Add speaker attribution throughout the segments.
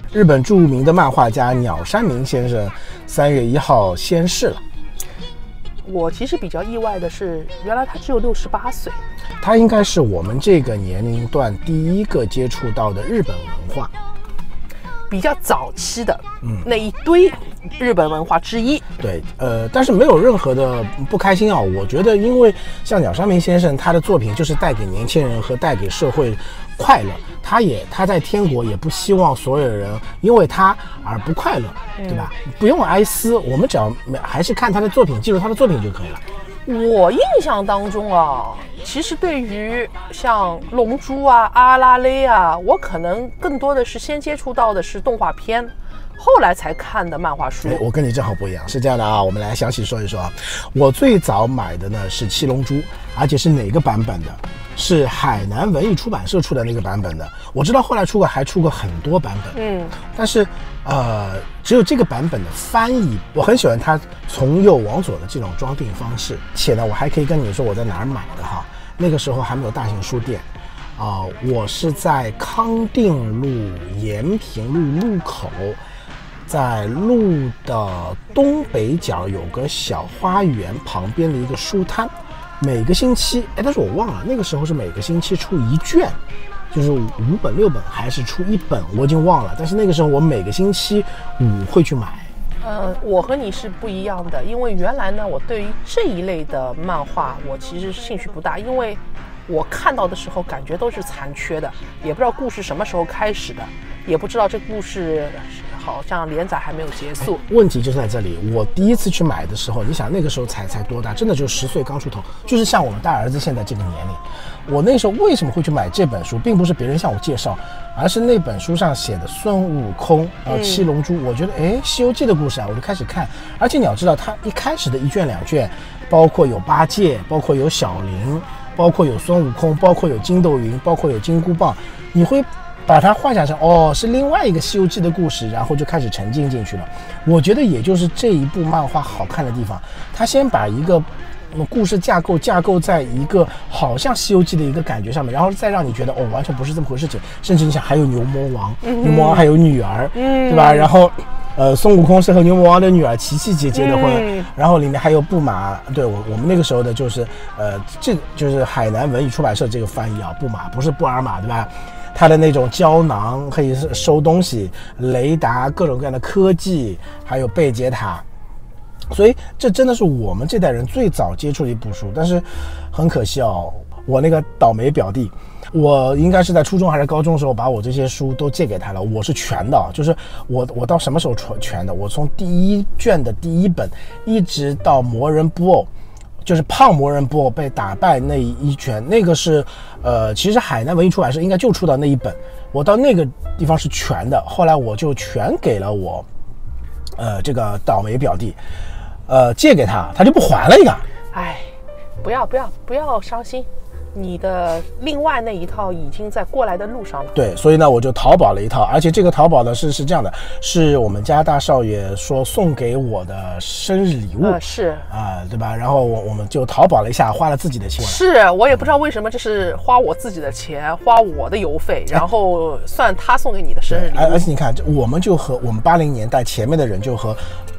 Speaker 1: 日本著名的漫画家鸟山明先生3月1号仙逝了。
Speaker 2: 我其实比较意外的是，原来他只有68岁。
Speaker 1: 他应该是我们这个年龄段第一个接触到的日本文化，
Speaker 2: 比较早期的那一堆日本文化之一。
Speaker 1: 对，但是没有任何的不开心啊。我觉得，因为像鸟山明先生，他的作品就是带给年轻人和带给社会快乐。他在天国也不希望所有人因为他而不快乐，对吧？不用哀思，我们只要还是看他的作品，记住他的作品就可以了。
Speaker 2: 我印象当中啊，其实对于像龙珠啊、阿拉蕾啊，我可能更多的是先接触到的是动画片，后来才看的漫画书。
Speaker 1: 我跟你正好不一样，是这样的啊，我们来详细说一说啊。我最早买的呢是七龙珠，而且是哪个版本的？是海南文艺出版社出的那个版本的。我知道后来还出过很多版本，但是只有这个版本的翻译，我很喜欢它从右往左的这种装订方式。且呢，我还可以跟你说我在哪儿买的哈。那个时候还没有大型书店我是在康定路延平路路口，在路的东北角有个小花园旁边的一个书摊。每个星期，但是我忘了那个时候是每个星期出1卷，就是5本6本还是出1本，我已经忘了。但是那个时候我每个星期5会去买。
Speaker 2: 我和你是不一样的，因为原来呢，我对于这一类的漫画我其实兴趣不大，因为我看到的时候感觉都是残缺的，也不知道故事什么时候开始的，也不知道这故事好像连载还没有结束。
Speaker 1: 问题就在这里，我第一次去买的时候，你想那个时候才多大，真的就10岁刚出头，就是像我们大儿子现在这个年龄。我那时候为什么会去买这本书，并不是别人向我介绍，而是那本书上写的孙悟空，然后七龙珠，我觉得西游记的故事啊，我就开始看。而且你要知道，它一开始的1卷2卷，包括有八戒，包括有小林，包括有孙悟空，包括有筋斗云，包括有金箍棒，你会把它幻想成是另外一个西游记的故事，然后就开始沉浸进去了。我觉得也就是这一部漫画好看的地方，他先把一个故事架构在一个好像西游记的一个感觉上面，然后再让你觉得完全不是这么回事情。甚至你想还有牛魔王，牛魔王还有女儿，对吧？然后孙悟空是和牛魔王的女儿琪琪姐结的婚，然后里面还有布马。对，我们那个时候的就是这就是海南文艺出版社这个翻译啊，布马不是布尔玛，对吧？它的那种胶囊可以收东西，雷达，各种各样的科技，还有贝杰塔。所以这真的是我们这代人最早接触的一部书。但是很可惜我那个倒霉表弟，我应该是在初中还是高中的时候把我这些书都借给他了，我是全的，就是我到什么时候全的？我从第1卷的第1本一直到魔人布偶，就是胖魔人布偶被打败那一卷，那个是其实海南文艺出版社应该就出到那1本，我到那个地方是全的。后来我就全给了我这个倒霉表弟，借给他就不还了一个。
Speaker 2: 不要伤心，你的另外那一套已经在过来的路上了。
Speaker 1: 对，所以呢我就淘宝了一套，而且这个淘宝呢是这样的，是我们家大少爷说送给我的生日礼物，对吧？然后我们就淘宝了一下，花了自己的钱。
Speaker 2: 是我也不知道为什么，这是花我自己的钱，花我的邮费，然后算他送给你的生日礼物。
Speaker 1: 而且你看，我们就和我们80年代前面的人就和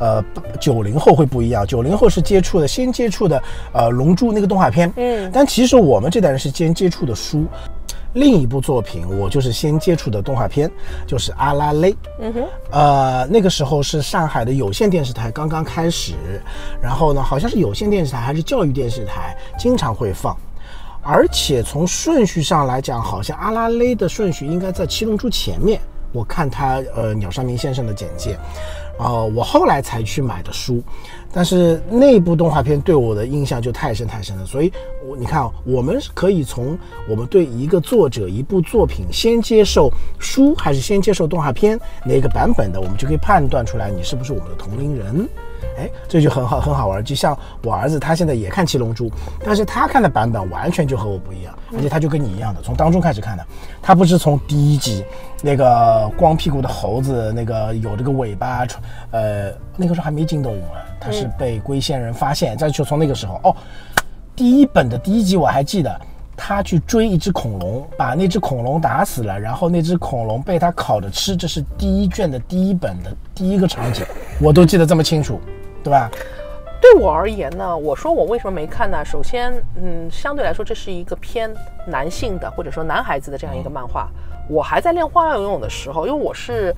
Speaker 1: 90后会不一样。90后是先接触的龙珠那个动画片，但其实我们这代人是先接触的书。另一部作品我就是先接触的动画片，就是阿拉蕾。那个时候是上海的有线电视台刚刚开始，然后呢好像是有线电视台还是教育电视台经常会放。而且从顺序上来讲，好像阿拉蕾的顺序应该在七龙珠前面。我看他鸟山明先生的简介，我后来才去买的书。但是那部动画片对我的印象就太深了，所以你看我们可以从我们对一个作者一部作品先接受书还是先接受动画片哪个版本的，我们就可以判断出来你是不是我们的同龄人。这就很好玩。就像我儿子他现在也看七龙珠，但是他看的版本完全就和我不一样，而且他就跟你一样的从当中开始看的，他不是从第1集那个光屁股的猴子，那个有这个尾巴，那个时候还没筋斗云了，他是被龟仙人发现，再就从那个时候第1本的第1集我还记得， 他去追一只恐龙，把那只恐龙打死了，然后那只恐龙被他烤着吃，这是第一卷的第一本的第一个场景，我都记得这么清楚，对吧？
Speaker 2: 对我而言呢，我说我为什么没看呢？首先，相对来说这是一个偏男性的或者说男孩子的这样一个漫画。我还在练花样游泳的时候，因为我是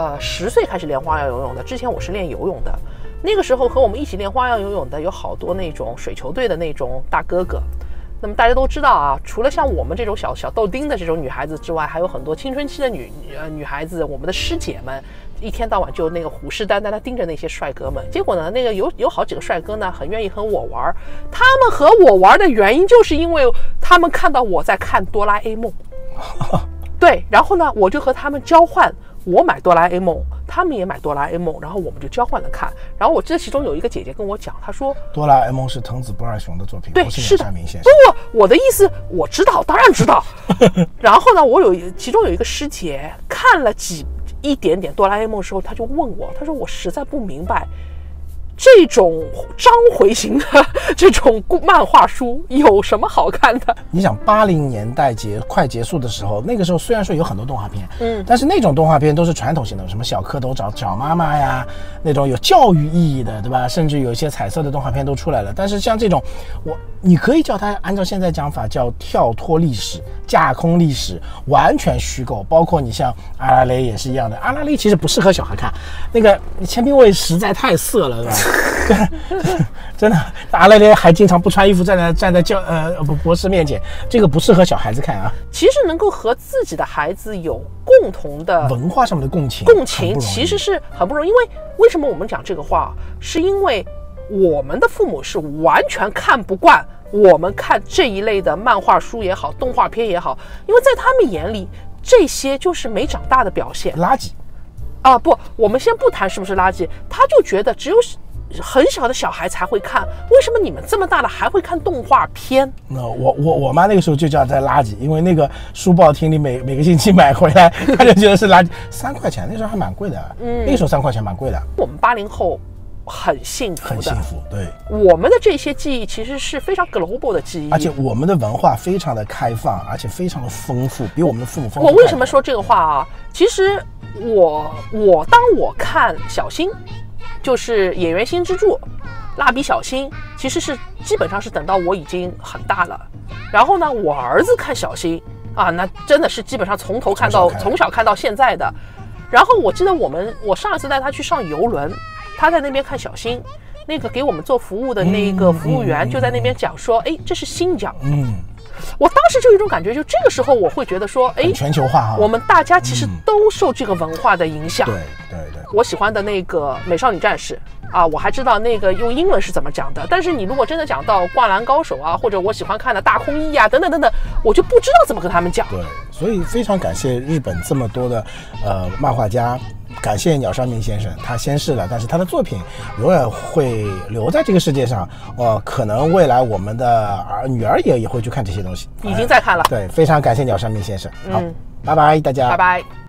Speaker 2: 10岁开始练花样游泳的，之前我是练游泳的。那个时候和我们一起练花样游泳的有好多那种水球队的那种大哥哥。那么大家都知道啊，除了像我们这种小豆丁的这种女孩子之外，还有很多青春期的女孩子，我们的师姐们，一天到晚就那个虎视眈眈地盯着那些帅哥们。结果呢，那个有好几个帅哥呢，很愿意和我玩。他们和我玩的原因，就是因为他们看到我在看哆啦 A 梦。对，然后呢，我就和他们交换。我买哆啦 A 梦，他们也买哆啦 A 梦，然后我们就交换了看。然后我记得其中有一个姐姐跟我讲，她说
Speaker 1: 哆啦 A 梦是藤子不二雄的作品，
Speaker 2: 对，
Speaker 1: 不是
Speaker 2: 是的，
Speaker 1: 鸟山明先生。
Speaker 2: 不，我的意思我知道，当然知道。然后呢，其中有一个师姐看了一点点哆啦 A 梦之后，她就问我，她说我实在不明白。这种章回型的这种漫画书有什么好看的？
Speaker 1: 你想80年代快结束的时候，那个时候虽然说有很多动画片，但是那种动画片都是传统型的，什么小蝌蚪找妈妈呀，那种有教育意义的，对吧？甚至有一些彩色的动画片都出来了。但是像这种，你可以叫它按照现在讲法叫跳脱历史、架空历史，完全虚构。包括你像阿拉蕾也是一样的，阿拉蕾其实不适合小孩看，那个千兵卫实在太色了，对吧？真的，阿拉蕾还经常不穿衣服站在博士面前，这个不适合小孩子看啊。
Speaker 2: 其实能够和自己的孩子有共同的
Speaker 1: 文化上面的共情
Speaker 2: 其实是很不容易。因为什么我们讲这个话，是因为我们的父母是完全看不惯我们看这一类的漫画书也好，动画片也好，因为在他们眼里，这些就是没长大的表现，
Speaker 1: 垃圾。
Speaker 2: 不，我们先不谈是不是垃圾，他就觉得只有很小的小孩才会看，为什么你们这么大了还会看动画片？
Speaker 1: 那我妈那个时候就叫它垃圾，因为那个书报厅里每个星期买回来，她就觉得是垃圾，3块钱，那时候还蛮贵的。那个时候3块钱蛮贵的。
Speaker 2: 我们80后很幸福的，
Speaker 1: 很幸福。对，
Speaker 2: 我们的这些记忆其实是非常 global 的记忆，
Speaker 1: 而且我们的文化非常的开放，而且非常的丰富，比我们的父母丰富。
Speaker 2: 我为什么说这个话啊？其实当我看小新，就是演员新之助，蜡笔小新，其实是基本上是等到我已经很大了。然后呢，我儿子看小新啊，那真的是基本上从小看到现在的。然后我记得我上一次带他去上游轮，他在那边看小新，那个给我们做服务的那个服务员就在那边讲说，这是新疆。我当时就有一种感觉，就这个时候我会觉得说，
Speaker 1: 全球化
Speaker 2: 我们大家其实都受这个文化的影响。
Speaker 1: 对。
Speaker 2: 我喜欢的那个美少女战士啊，我还知道那个用英文是怎么讲的。但是你如果真的讲到灌篮高手啊，或者我喜欢看的大空翼啊，等等等等，我就不知道怎么跟他们讲。
Speaker 1: 对，所以非常感谢日本这么多的漫画家。感谢鸟山明先生，他先逝了，但是他的作品永远会留在这个世界上。可能未来我们的女儿也会去看这些东西，
Speaker 2: 已经在看了。
Speaker 1: 对，非常感谢鸟山明先生。好，拜拜，大家，
Speaker 2: 拜拜。